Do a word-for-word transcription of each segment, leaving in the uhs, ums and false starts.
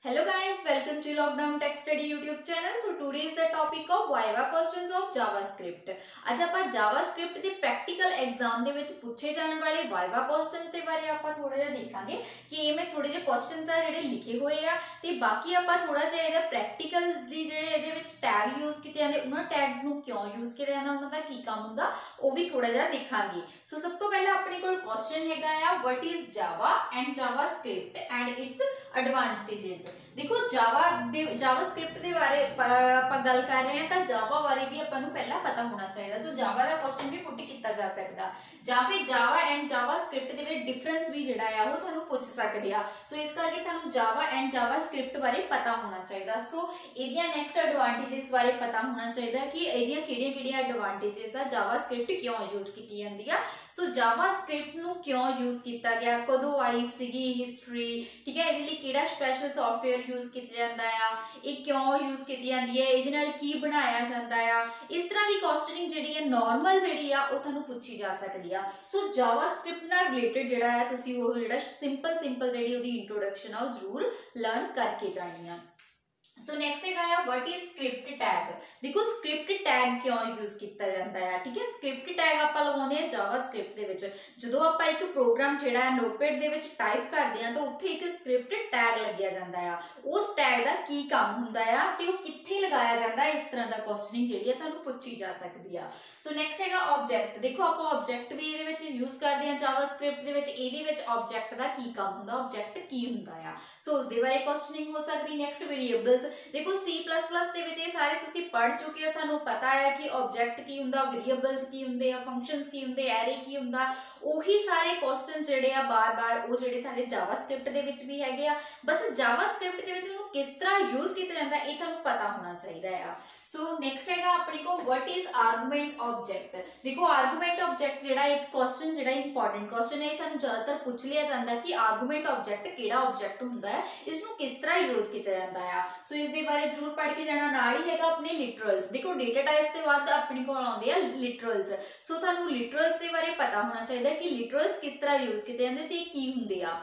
Hello guys, welcome to Lockdown Tech Study YouTube channel. So today is the topic of Viva questions of JavaScript. आज ਆਪਾਂ JavaScript ਦੇ practical exam ਦੇ ਵਿੱਚ ਪੁੱਛੇ ਜਾਣ ਵਾਲੇ Viva questions ਦੇ ਬਾਰੇ ਆਪਾਂ ਥੋੜਾ ਜਿਹਾ ਦੇਖਾਂਗੇ ਕਿ ਇਹਵੇਂ ਥੋੜੇ ਜਿਹੇ questions ਆ ਜਿਹੜੇ ਲਿਖੇ ਹੋਏ ਆ ਤੇ ਬਾਕੀ ਆਪਾਂ ਥੋੜਾ ਜਿਹਾ ਇਹਦਾ practical ਦੀ ਜਿਹੜੇ ਇਹਦੇ ਵਿੱਚ ਟੈਗ ਯੂਜ਼ ਕੀਤੇ ਜਾਂਦੇ ਉਹਨਾਂ ਟੈਗਸ ਨੂੰ ਕਿਉਂ ਯੂਜ਼ ਕੀਤਾ ਜਾਂਦਾ ਉਹਨਾਂ ਦਾ ਕੀ ਕੰਮ ਹੁੰਦਾ ਉਹ ਵੀ ਥੋੜਾ ਜਿਹਾ ਦੇਖਾਂਗੇ। ਸੋ ਸਭ ਤੋਂ ਪਹਿਲਾਂ ਆਪਣੇ ਕੋਲ question ਹੈਗਾ ਆ what is Java and JavaScript and its advantages। देखो जावा दे जावास्क्रिप्ट के बारे आप गल कर रहे हैं तो जावा बारे भी अपन पहला पता होना चाहिए। सो जावा का क्वेश्चन भी पुट किया जा सकता या फिर जावा एंड जावास्क्रिप्ट के डिफरेंस भी जिहड़ा है वो तुहानू पूछ सकदे आ। सो इस करके तुहानू जावा एंड जावास्क्रिप्ट बारे पता होना चाहिए। सो इहदियां नेक्स्ट एडवांटेजेस बारे पता होना चाहिए कि इहदियां किहड़ियां-किहड़ियां एडवांटेजेस आ, जावास्क्रिप्ट क्यों यूज की जाती है। सो जावास्क्रिप्ट नू क्यों यूज किया गया, कदों आई सीगी हिस्टरी, ठीक है, इहदे लई किहड़ा स्पैशल सॉफ्टवेयर यूज किया जाता है, ये क्यों यूज की जाती है, इहदे नाल की बनाया जाता है। इस तरह की क्वेश्चनिंग जिहड़ी है नॉर्मल जिहड़ी आ वो तुहानू पूछी जा सकती है। सो जावास्क्रिप्ट नाल रिलेटेड जिहड़ा है तुसीं वो जिहड़ा सिंपल सिंपल जिहड़ी उहदी इंट्रोडक्शन आ वो जरूर लर्न करके जानी है। सो नेक्स्ट है व्हाट इज स्क्रिप्ट टैग। देखो स्क्रिप्ट टैग क्यों यूज किया जाता है, ठीक है। स्क्रिप्ट टैग आप लगाते हैं जावास्क्रिप्ट दे विच जदों आप एक प्रोग्राम जिहड़ा है नोटपैड दे विच टाइप करते हैं तो उत्थे एक स्क्रिप्ट टैग लग्या जाता है। उस टैग का की काम हुंदा है ते वो कित्थे लगाया जाता है, इस तरह का क्वेश्चनिंग जिहड़ी है तुहानू पूछी जा सकती है। सो नेक्स्ट है ऑब्जेक्ट। देखो आप ऑब्जेक्ट भी इहदे विच यूज करते हैं जावास्क्रिप्ट दे विच, इहदे विच ऑब्जेक्ट का की काम हुंदा, ऑब्जेक्ट की हुंदा है। सो उस दे बारे क्वेश्चनिंग हो सकती। Next variables. देखो सी प्लस प्लस के विच ये सारे तुसी पढ़ चुके हो, तुहानू पता है कि ऑब्जेक्ट की हुंदा, वेरिएबल्स की हुंदे आ, फंक्शंस की हुंदे, एरे की हुंदा। ओही सारे क्वेश्चन जिहड़े आ बार बार वो जिहड़े तुहाडे जावास्क्रिप्ट दे विच भी हैगे आ, बस जावास्क्रिप्ट दे विच उहनू किस तरह यूज किया जाता है ये तुहानू पता होना चाहिए आ। सो नेक्स्ट हैगा अपने को व्हाट इज आर्गूमेंट ऑब्जेक्ट। देखो आर्गूमेंट ऑब्जेक्ट जिहड़ा एक क्वेश्चन जिहड़ा इंपॉर्टेंट क्वेश्चन है, तुहानू ज्यादातर पूछ लिया जाता है कि आर्गूमेंट ऑब्जेक्ट किहड़ा ऑब्जेक्ट हुंदा है, इसनू किस तरह यूज किया जाता है। सो इस दे बारे जरूर पढ़ के जाना। नाल ही हैगा अपने लिटरल्स। देखो डेटा टाइप्स के बाद अपने को आउंदे आ लिटरल्स। सो तुहानू लिटरल्स के बारे पता होना चाहिए कि लिटरल्स किस तरह यूज किए जाते ते की हुंदे आ।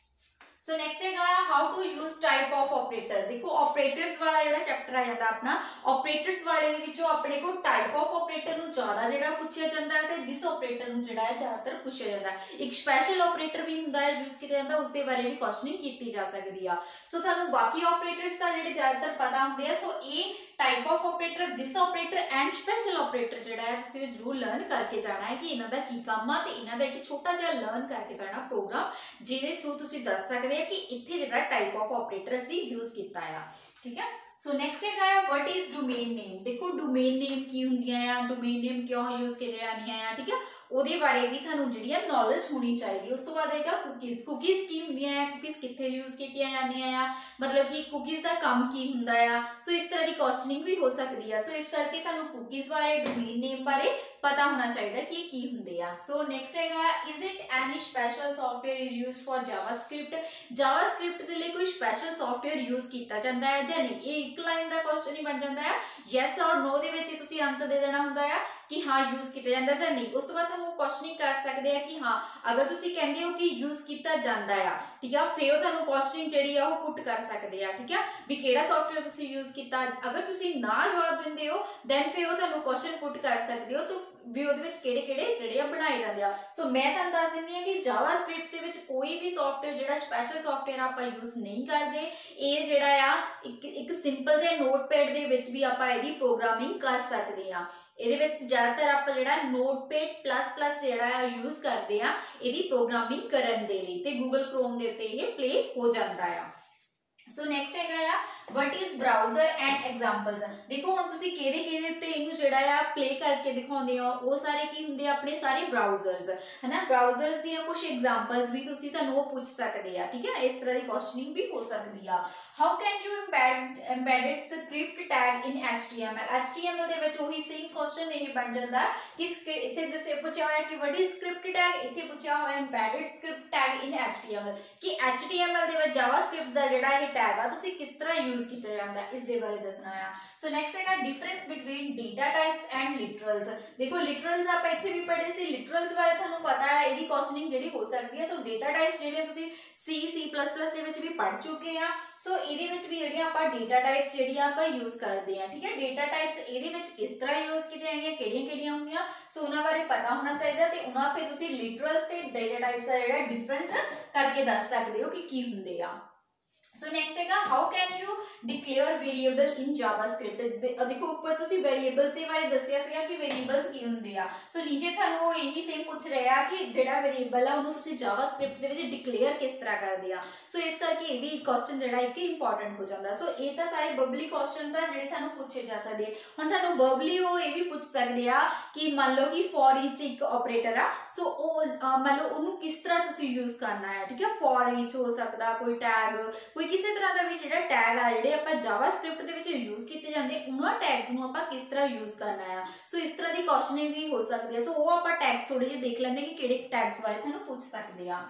सो नेक्स्ट है how to use type of operator. देखो ऑपरेटर्स वाला जो चैप्टर आ जाता अपना, ऑपरेटर्स वाले अपने को टाइप ऑफ ऑपरेटर नू ज्यादा जिहड़ा पूछा जाता है ते दिस ऑपरेटर नू जिहड़ा है ज्यादातर पूछा जाता है। एक स्पैशल ऑपरेटर भी हुंदा है यूज किया जाता है, उसके बारे भी क्वेश्चनिंग की जा सकती है। सो तुहानू बाकी ऑपरेटर्स का जिहड़े ज्यादातर पता हुंदे आ। सो ये type of operator, this operator and special operator जिहड़ा है तुसीं जरूर लर्न करके जाना है कि इन्हां दा की काम आ ते इन्हां दा एक छोटा जिहा लर्न करके जाना प्रोग्राम जिहदे थ्रू तुसीं दस सकदे कि इत्थे जिहड़ा टाइप ऑफ ऑपरेटर असीं यूज कीता है, ठीक है। सो नेक्स्ट है व्हाट इज डोमेन नेम। देखो डोमेन नेम की हुंदियां आ, डोमेन नेम क्यों यूज किए जांदियां आ, ठीक है, ਉਹਦੇ ਬਾਰੇ भी ਤੁਹਾਨੂੰ ਜਿਹੜੀ नॉलेज होनी चाहिए। उस तो बाद है कुकीज़। कुकीज़ की ਹੁੰਦੀਆਂ ਆ, कुकीज़ कित्थे यूज ਕੀਤੀਆਂ ਜਾਂਦੀਆਂ ਆ, मतलब कि कुकीज़ का काम की ਹੁੰਦਾ ਆ। सो इस तरह की क्वेश्चनिंग भी हो सकती है। सो इस करके ਤੁਹਾਨੂੰ कुकीज़ बारे, डोमेन नेम बारे पता होना चाहिए कि की ਹੁੰਦੇ ਆ। सो नेक्स्ट है is it any special software is use for JavaScript. JavaScript के लिए कोई स्पैशल सॉफ्टवेयर यूज किया जाता है या नहीं, ये एक लाइन का क्वेश्चन ही बन जाता है। यस और नो दे विच तुसीं आंसर दे देना ਹੁੰਦਾ है कि हाँ यूज किया जाता है या नहीं। उस तो बाद वो क्वेश्चनिंग कर सकते हैं कि हाँ अगर तुसीं कहंदे हो कि यूज किया जाता है, ठीक है, फिर तुहानू क्वेश्चनिंग जिहड़ी है वो पुट कर सकते हैं, ठीक है, भी किहड़ा सॉफ्टवेयर तुसीं यूज किया। अगर तुसीं ना जवाब दिंदे हो दैन फिर वो तुहानू क्वेश्चन पुट कर सकते हो तो भी ਉਹਦੇ ਵਿੱਚ ਕਿਹੜੇ ਕਿਹੜੇ ਜਿਹੜੇ ਆ ਬਣਾਏ ਜਾਂਦੇ ਆ। ਸੋ ਮੈਂ ਤੁਹਾਨੂੰ ਦੱਸ ਦਿੰਦੀ ਹਾਂ ਕਿ ਜਾਵਾਸਕ੍ਰਿਪਟ ਦੇ ਵਿੱਚ ਕੋਈ ਵੀ ਸੌਫਟਵੇਅਰ ਜਿਹੜਾ ਸਪੈਸ਼ਲ ਸੌਫਟਵੇਅਰ ਆਪਾਂ ਯੂਜ਼ ਨਹੀਂ ਕਰਦੇ। ਇਹ ਜਿਹੜਾ ਆ ਇੱਕ ਇੱਕ ਸਿੰਪਲ ਜਿਹੇ ਨੋਟਪੈਡ ਦੇ ਵਿੱਚ ਵੀ ਆਪਾਂ ਇਹਦੀ ਪ੍ਰੋਗਰਾਮਿੰਗ ਕਰ ਸਕਦੇ ਆ। ਇਹਦੇ ਵਿੱਚ ਜ਼ਿਆਦਾਤਰ ਆਪਾਂ ਜਿਹੜਾ ਨੋਟਪੈਡ ਪਲੱਸ ਪਲੱਸ ਜਿਹੜਾ ਆ ਯੂਜ਼ ਕਰਦੇ ਆ ਇਹਦੀ ਪ੍ਰੋਗਰਾਮਿੰਗ ਕਰਨ ਦੇ ਲਈ ਤੇ ਗੂਗਲ ਕ੍ਰੋਮ ਦੇ ਉੱਤੇ ਇਹ ਪਲੇ ਹੋ ਜਾਂਦਾ ਆ। सो नेक्स्ट है what is browser and examples. देखो हुण तुसीं किहदे किहदे उत्ते इहनूं जिहड़ा आ प्ले करके दिखाउंदे हो, वो सारे की हुंदे अपने सारे ब्राउजर्स है ना। ब्राउजर्स दी कुछ एग्जाम्पल्स भी तुसीं तुहानूं वो पूछ सकदे आ, ठीक है। इस तरह की क्वेश्चनिंग भी हो सकती है। How can you embed embedded script tag in H T M L. H T M L दे विच ओही सेम क्वेश्चन यही बन जाता कि इत्थे दसे पूछा होया कि वट इज स्क्रिप्ट टैग, इत्थे पूछा होया embedded script tag in H T M L कि एच टी एम एल दे विच जावास्क्रिप्ट दा जिहड़ा टैग आ तुसीं किस तरह यूज किया जाता है इस दे बारे दसना है। सो नैक्सट है difference between data types and literals. देखो लिटरल्स आप इत्थे भी पढ़े सी, लिटरल्स बारे तुहानूं पता है इहदी क्वेश्चनिंग जिहड़ी हो सकती है। सो डेटा टाइप्स जिहड़ियां तुसीं सी सी प्लस प्लस दे विच भी पढ़ चुके हैं। सो इहदे विच भी जिहड़ियां आपां डेटा टाइप्स जिहड़ियां आपां यूज करते हैं, ठीक है। डेटा टाइप्स इहदे विच किस तरह यूज कीतियां जांदियां, किहड़ियां-किहड़ियां हुंदियां, सो उन्हां बारे पता होना चाहिए ते उन्हां फिर तुसीं लिटरल्स ते डेटा टाइप्स दा जिहड़ा डिफरेंस करके दस सकते हो कि की हुंदे आ। सो नेक्स्ट है how can you declare variable in JavaScript. देखो ऊपर तुसी वेरिएबल्स के बारे दसिया सीगा कि वेरिएबल्स की होंदे आ। सो नीचे थानू यही सेम पूछ रहा है कि जेड़ा वेरिएबल है उन्होंने तुसी जावास्क्रिप्ट दे विच डिक्लेयर किस तरह करदे आ। सो इस करके ये भी क्वेश्चन जेड़ा एक इंपॉर्टेंट हो जाता। सो ये तो सारे बबली क्वेश्चंस आ जेड़े थानू पूछे जा सकदे। हुण थानू बबली वो ये भी पूछ सकदे आ कि मान लो कि फॉर ईच एक ऑपरेटर आ। सो ओ मान लो उन्होंने किस तरह तुसी यूज करना है, ठीक है। फॉर ईच हो सकदा, कोई टैग, कोई किसी तरह का भी जो टैग आ जिहड़े आपां जावास्क्रिप्ट दे विच यूज किए जाते उन्हां टैग्स नूं आपां किस तरह यूज करना है। सो इस तरह की क्वेश्चनिंग भी हो सकती है। सो वो आपां टैग्स थोड़े जिहे देख लैंदे कि किहड़े टैग्स बारे तुहानूं पूछ सकदे आ।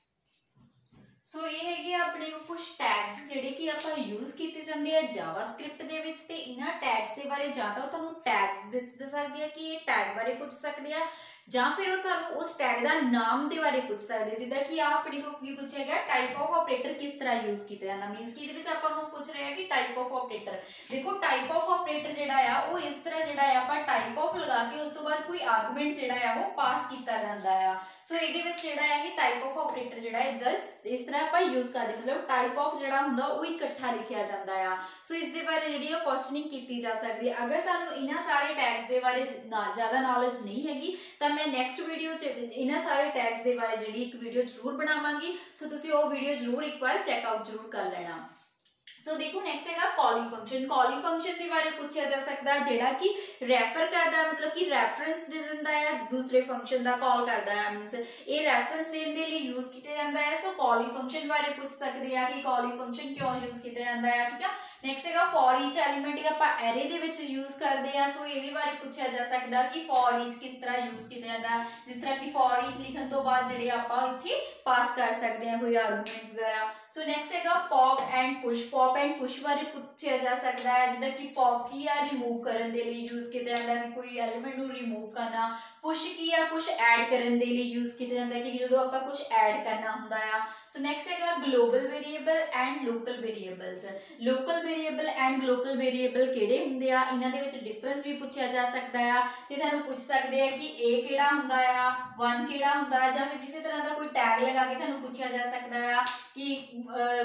सो ये हैगे अपने कुछ टैग्स जिहड़े कि आपां यूज किए जाते हैं जावास्क्रिप्ट दे विच ते इन्हां टैग्स दे बारे जां तां तुहानूं टैग दस सकदे आ कि ये टैग बारे पूछ सकदे आ, जां फिर वो तुहानूं उस टैग दा नाम दे बारे पूछ सकदे। जिद्दां कि आ अपने को की पूछा गया टाइप ऑफ ऑपरेटर किस तरह यूज किया जाता, मीनस कि इहदे विच आपां नूं पूछ रहे हैं कि टाइप ऑफ ऑपरेटर। देखो टाइप ऑफ ऑपरेटर जिहड़ा आ वो इस तरह जिहड़ा आ आपां टाइप ऑफ लगा के उस तो बाद कोई आर्गूमेंट जिहड़ा आ वो पास किया जाता है। सो इहदे विच जिहड़ा है कि टाइप ऑफ ऑपरेटर जिहड़ा है इस तरह आपां यूज करदे, मतलब टाइप ऑफ जिहड़ा हुंदा वो इकट्ठा लिखिया जाता है। सो इस दे बारे जिहड़ी है क्वेश्चनिंग की जा सकती है। अगर तुहानूं इन्हां सारे टैग्स दे बारे ज़्यादा नॉलेज नहीं हैगी तो मैं नैक्सट वीडियो इन्हां सारे टैग्स दे बारे जिहड़ी एक वीडियो जरूर बनावांगी। सो तुसीं वो वीडियो जरूर एक बार चैकआउट जरूर कर लेना। सो so, देखो नेक्स्ट है कॉलिंग फंक्शन। कॉलिंग फंक्शन के बारे पूछा जा सकता है जेड़ा कि रेफर करता है, मतलब कि रेफरेंस दे दिंदा है दूसरे फंक्शन का कॉल करता है, मीनस ये रेफरेंस देने के लिए यूज किया जाता है। सो कॉलिंग फंक्शन बारे पूछ सकते हैं कि कॉलिंग फंक्शन क्यों यूज किया जाता है, ठीक है। नेक्स्ट है फॉर ईच एलिमेंट आप एरे दे विच यूज करते हैं। सो ये बारे पूछा जा सकता है कि फॉर ईच किस तरह यूज किया जाता है, जिस तरह कि फॉर ईच लिखने तो बाद जिहड़े आपां इत्थे पास कर सकते हैं कोई आर्गूमेंट वगैरह। सो नेक्स्ट है pop and push. Pop and push बारे पूछा जा सकता है, जिद्दां कि पॉप की आ रिमूव करने के लिए यूज किया जाता है कि कोई एलिमेंट नूं रिमूव करना। पुश की आ कुछ ऐड करने के लिए यूज किया जाता है कि जदों आपां कुछ ऐड करना हुंदा आ। सो नेक्स्ट है global variable and local variables. Local variable and global variable किहड़े हुंदे आ, इन्हां दे विच डिफरेंस भी पूछा जा सकता है ते तुहानूं पूछ सकदे आ कि ए किहड़ा हुंदा आ, वन किहड़ा हुंदा आ, जां फिर किसी तरह का कोई टैग लगा के तुहानूं पूछा जा सकता है कि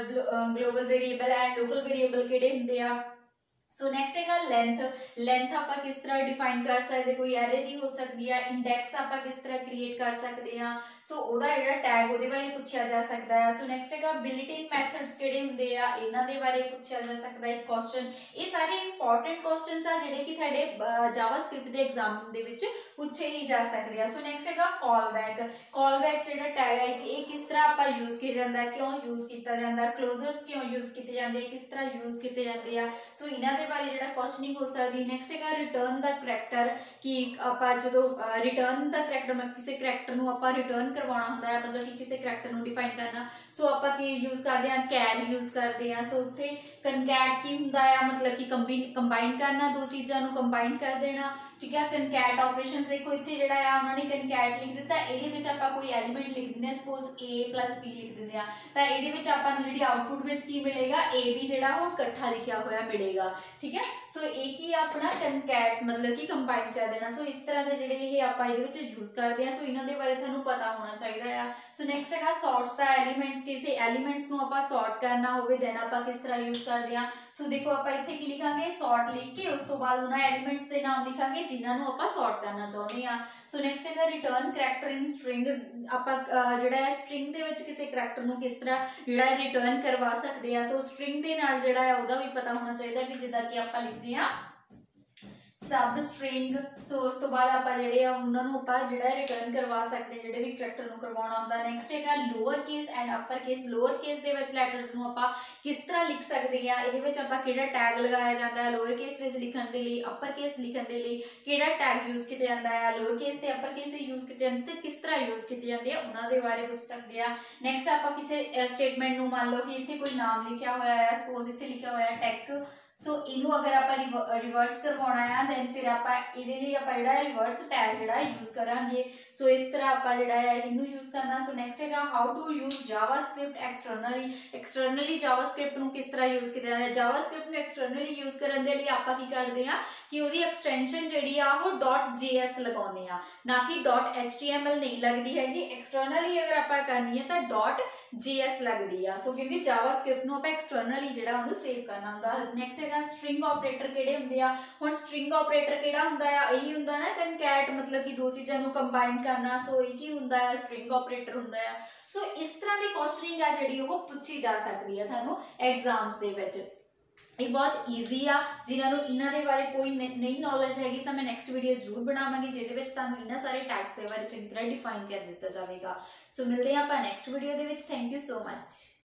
global variable and local variable किहड़े हुंदे आ। सो नेक्स्ट है लेंथ। लेंथ आप किस तरह डिफाइन कर सकते, कोई एरे दी हो सकती है। इंडेक्स आप किस तरह क्रिएट कर सकते हैं। सो ओदा जिहड़ा टैग ओदे बारे पूछा जा सकता है। सो नेक्स्ट है बिल्ट इन मैथड्स किहड़े हुंदे आ, इन्हां दे बारे पूछा जा सकता है क्वेश्चन। ये सारे इंपॉर्टेंट क्वेश्चंस आ जिहड़े कि तुहाडे जावास्क्रिप्ट दे एग्जाम दे विच पूछे ही जा सकते हैं। सो नेक्स्ट है कॉल बैक। कॉल बैक जिहड़ा टैग है कि ये किस तरह आप यूज किया जाता है, क्यों यूज किया जाता है, क्लोजर्स क्यों यूज किए जाते हैं, किस तरह यूज किए जाते हैं। सो इन्हां दे बारे जिहड़ा क्वेश्चनिंग हो सकती। नेक्स्ट है रिटर्न द करैक्टर कि आपां जदों रिटर्न द करैक्टर मतलब किसी करैक्टर नूं आपां रिटर्न करवाउणा हुंदा है, मतलब कि किसी करैक्टर नूं डिफाइन करना। सो आपां की यूज करते हैं, कैर यूज करते हैं। सो उत्थे कनकैट की हुंदा है, मतलब कि कंबाइन कंबाइन करना, दो चीज़ों नूं कंबाइन कर देना, ठीक है। कनकैट ऑपरेशंस देखो इत्थे जिहड़ा है उन्होंने कनकैट लिख दिता, इहदे विच आपां कोई एलिमेंट लिख दिंदे हैं, सपोज ए प्लस बी लिख दिंदे आ तां इहदे विच आपां नूं जिहड़ी आउटपुट विच की मिलेगा, ए बी जिहड़ा वो इकट्ठा लिखिया होया मिलेगा, ठीक है। सो एक ही अपना कनकैट मतलब कि कंबाइन कर देना। सो इस तरह के जिहड़े ये आपां इहदे विच यूज करते हैं। सो इन्हां दे बारे तुहानूं पता होना चाहिए आ। सो नेक्स्ट है सॉर्ट्स दा एलीमेंट, किसी एलीमेंट्स नूं आपां सॉर्ट करना होवे दैन आपां किस तरह यूज करते हैं। सो देखो आपां इत्थे की लिखांगे, सॉर्ट लिख के उस तो बाद उन्हां एलीमेंट्स दे नाम लिखांगे जिन्हां नूं आपां सॉर्ट करना चाहुंदे आ। सो नेक्स्ट है रिटर्न करैक्टर इन स्ट्रिंग। आपां जिहड़ा है स्ट्रिंग दे विच किसी करैक्टर नूं किस तरह जिहड़ा रिटर्न करवा सकते हैं। सो स्ट्रिंग दे नाल जिहड़ा है उहदा भी पता होना चाहिए कि जिद्दां कि आपां लिखदे आ सब स्ट्रिंग। सो उस तो बाद आप ਜਿਹੜੇ ਆ ਉਹਨਾਂ ਨੂੰ ਆਪਾਂ ਜਿਹੜਾ ਰਿਟਰਨ ਕਰਵਾ ਸਕਦੇ ਹਾਂ ਜਿਹੜੇ ਵੀ ਕਰੈਕਟਰ ਨੂੰ ਕਰਵਾਉਣਾ ਹੁੰਦਾ। ਨੈਕਸਟ ਹੈਗਾ lower case and upper case. Lower case ਦੇ ਵਿੱਚ ਲੈਟਰਸ ਨੂੰ ਆਪਾਂ ਕਿਸ ਤਰ੍ਹਾਂ ਲਿਖ ਸਕਦੇ ਆ, ਇਹਦੇ ਵਿੱਚ ਆਪਾਂ ਕਿਹੜਾ ਟੈਗ ਲਗਾਇਆ ਜਾਂਦਾ ਹੈ ਲੋਅਰ ਕੇਸ ਵਿੱਚ ਲਿਖਣ ਦੇ ਲਈ, ਅਪਰ ਕੇਸ ਲਿਖਣ ਦੇ ਲਈ ਕਿਹੜਾ ਟੈਗ ਯੂਜ਼ ਕੀਤਾ ਜਾਂਦਾ ਹੈ, ਲੋਅਰ ਕੇਸ ਤੇ ਅਪਰ ਕੇਸ ਯੂਜ਼ ਕੀਤੇ ਜਾਂਦੇ ਤੇ ਕਿਸ ਤਰ੍ਹਾਂ ਯੂਜ਼ ਕੀਤੇ ਜਾਂਦੇ ਆ ਉਹਨਾਂ ਦੇ ਬਾਰੇ ਪੁੱਛ ਸਕਦੇ ਆ। ਨੈਕਸਟ ਆਪਾਂ ਕਿਸੇ ਸਟੇਟਮੈਂਟ ਨੂੰ ਮੰਨ ਲਓ ਕਿ ਇੱਥੇ ਕੋਈ ਨਾਮ ਲਿਖਿਆ ਹੋਇਆ ਹੈ, ਸਪੋਜ਼ ਇੱਥੇ ਲਿਖਿਆ ਹੋਇਆ ਟੈਕ। सो इनू अगर आप रिवर्स करवाना है दैन फिर आप ये जो रिवर्स टैग जो यूज करांगे। सो इस तरह आप जो इनू यूज करना। सो नैक्सट है how to use JavaScript externally. Externally JavaScript को किस तरह यूज किया जाता है। जावास्क्रिप्ट एक्सटर्नली यूज करने के लिए आप की करते हैं कि उसकी एक्सटेंशन जी डॉट जे एस लगाने आ, ना कि dot H T M L नहीं लगती हैगी। एक्सटर्नली अगर आप करनी है तो डॉट जे एस लगती है। सो क्योंकि जावास्क्रिप्ट को आप एक्सटर्नली जो सेव करना होंगे। नैक्सट स्ट्रिंग ऑपरेटर किहड़े हुंदे आ। हुण स्ट्रिंग ऑपरेटर किहड़ा हुंदा आ, यही हुंदा ना कनकैट, मतलब कि दो चीज़ां नूं कंबाइन करना। सो यही हुंदा है स्ट्रिंग ऑपरेटर हुंदा है। सो इस तरह की क्वेश्चनिंग है जिहड़ी ओह पुछी जा सकती है तुहानूं एग्जाम्स दे विच। ये बहुत ईजी आ, जिन्होंने इन्हों के बारे कोई नई नॉलेज हैगी तो मैं नैक्सट वीडियो जरूर बनावांगी जिहदे विच तुहानूं इन्हां सारे टैग्स के बारे चंगी तरह डिफाइन कर दिता जाएगा। सो मिलते हैं आपां नैक्सट वीडियो दे विच। Thank you so much.